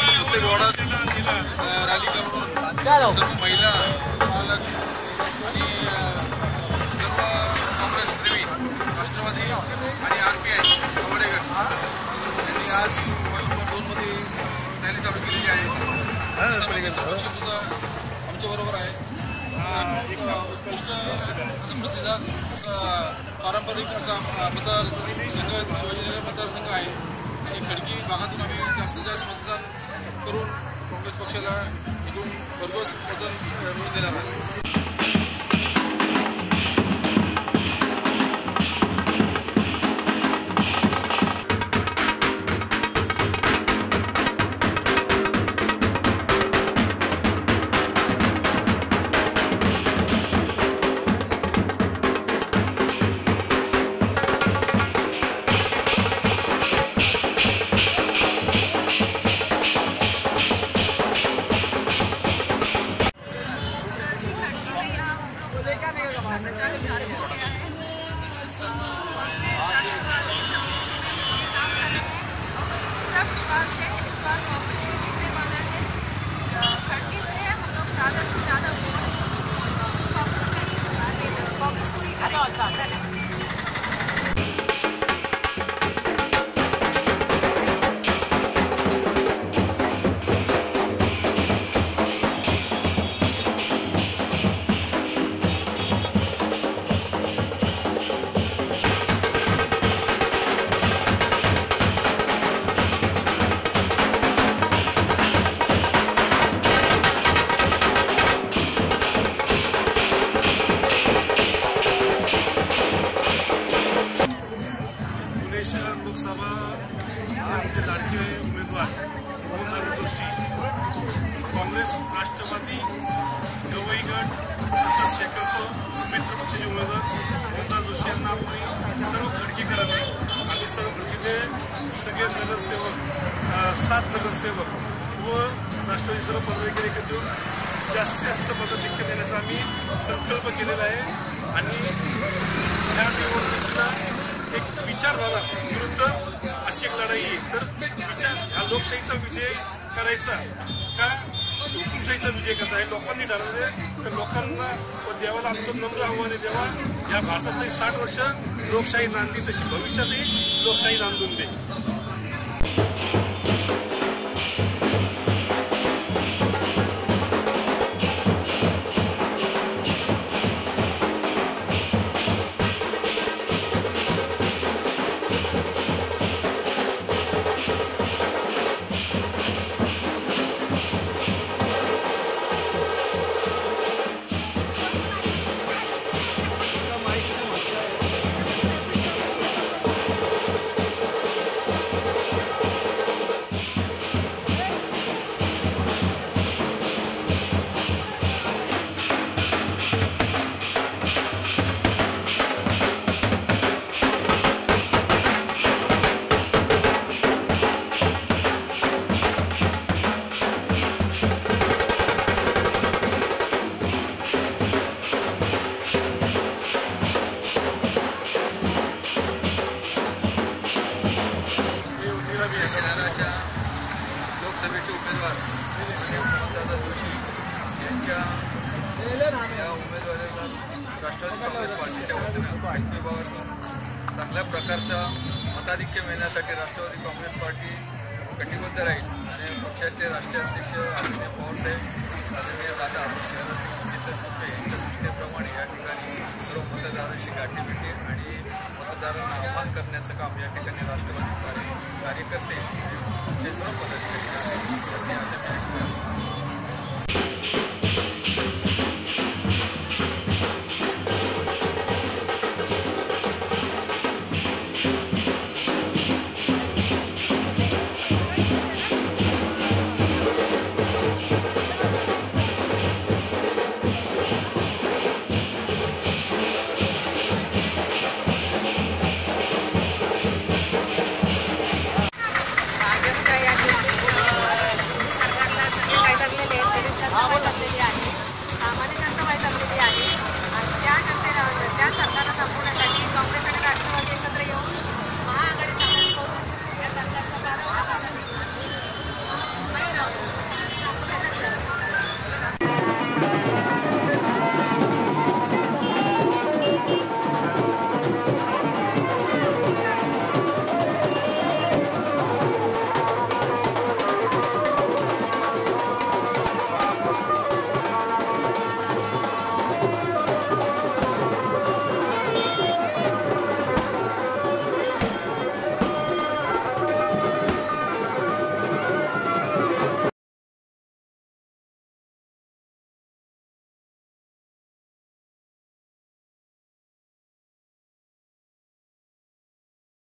प्रत्येक वार्डात रॅली करून सर्व महिला पालक आणि सर्व काँग्रेस प्रेमी राष्ट्रवादी आणि RPI गवडे गट यांनी आज वॉर्ड नंबर 2 मध्ये रॅली चालू केलेली आहे. सुद्धा आमच्याबरोबर आहे. उत्कृष्ट प्रसिद्ध असा पारंपरिक असा मतदारसंघ शिवाजीनगर मतदारसंघ आहे आणि खडकी भागातून आम्ही जास्तीत जास्त मतदान करून काँग्रेस पक्षाला इकडून भरघोस मतदान मिळवून देणार आहे. प्रचार चालू हो गया है। पूरा विश्वास है इस बार कांग्रेस ही जीतने वाला है। खड़की से हम लोग ज़्यादा से ज़्यादा वोट कांग्रेस में कांग्रेस को ही करेंगे। लोकसभा आमचे लाडके उमेदवार मोहनदादा जोशी, काँग्रेस राष्ट्रवादी गवई गट तसंच शेकाप मित्र पक्षाचे उमेदवार मोहनदादा जोशी यांना आपण सर्व खडकीकरांनी आणि सर्व खडकीचे सगळे नगरसेवक 7 नगरसेवक व राष्ट्रवादी सर्व पदाधिकारी एकत्र येऊन जास्तीत जास्त मताधिक्य देण्याचा आम्ही संकल्प केलेला आहे आणि ह्या निवडणुकीला एक विचारधारा विरुद्ध अशी एक लढाई आहे. तर ह्या लोकशाहीचा विजय करायचा का हुकुमशाहीचा विजय करायचा हे लोकांनी ठरवले. तर लोकांना व देवाला आमचं नम्र आव्हान आहे, देवा या भारताची 60 वर्ष लोकशाही नांदली तशी भविष्यातही लोकशाही नांदून दे. लोकसभेचे उमेदवार मोहनदादा जोशी यांच्या या उमेदवाराला राष्ट्रवादी काँग्रेस पार्टीच्या वतीनं खडकी विभागातून चांगल्या प्रकारचा मताधिक्य मिळण्यासाठी राष्ट्रवादी काँग्रेस पार्टी कटिबद्ध राहील आणि पक्षाचे राष्ट्रीय अध्यक्ष आदरणीय पवारसाहेब, आदरणीय दादा शहराध्यक्ष यांच्या सूचनेप्रमाणे या ठिकाणी सर्व मतदारांशी गाठीभेटी आणि मतदारांना आवाहन करण्याचं काम या ठिकाणी राष्ट्रवादी कार्यकर्ते जे सर्व पदाधिकारी असे आशा व्यक्त सामान्य जनता वैतागलेली आहे आणि त्या सरकारला संपवण्यासाठी काँग्रेस आणि राष्ट्रवादी एकत्र येऊन